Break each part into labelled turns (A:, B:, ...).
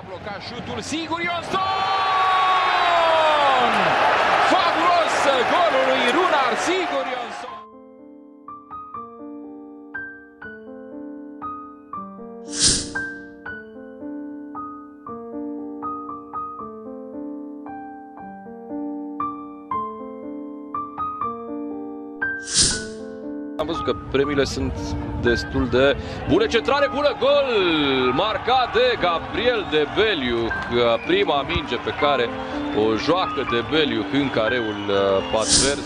A: A blocat șutul, sigur Ionsson! Fabulos golul lui Runar, sigur Ionsson!
B: Am văzut că premiile sunt destul de bune. Centrare bună, gol marcat de Gabriel Debeliuc. Prima minge pe care o joacă Debeliuc în careul advers.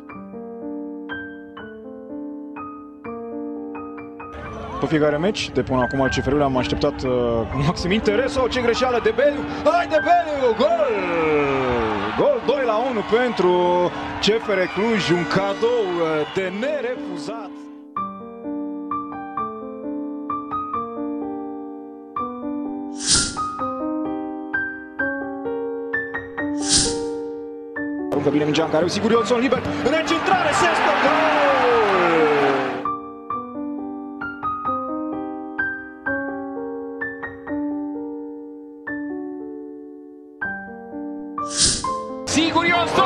C: Pe fiecare meci, de până acum al CFR-ului, am așteptat cu maxim interes. Oh, ce greșeală, Debeliuc! Hai, Debeliuc! Gol! Gol 2-1 pentru CFR Cluj, un cadou de nerefuzat. Aruncă bine mingea în care sigur Ionsson liber, recentrare, Sesto, gol!
A: Sigur Ionsson!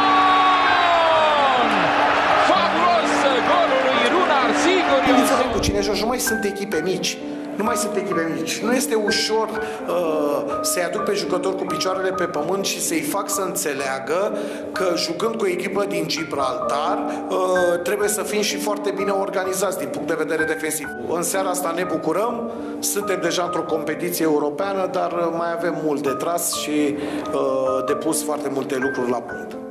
A: Fabulos golul lui Runar, sigur Ionsson!
D: Cu cine joci, nu mai sunt echipe mici. Nu mai sunt echipe mici. Nu este ușor să-i aduc pe jucători cu picioarele pe pământ și să-i fac să înțeleagă că jucând cu o echipă din Gibraltar trebuie să fim și foarte bine organizați din punct de vedere defensiv. În seara asta ne bucurăm, suntem deja într-o competiție europeană, dar mai avem mult de tras și de pus foarte multe lucruri la punct.